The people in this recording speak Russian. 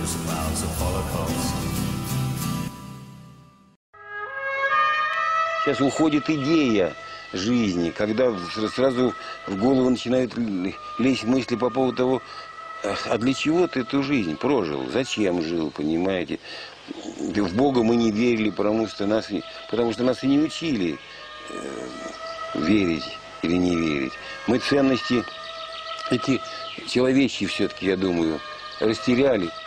Сейчас уходит идея жизни, когда сразу в голову начинают лезть мысли по поводу того, а для чего ты эту жизнь прожил, зачем жил, понимаете? В Бога мы не верили, потому что нас и не учили верить или не верить. Мы ценности эти человечьи все-таки, я думаю, растеряли.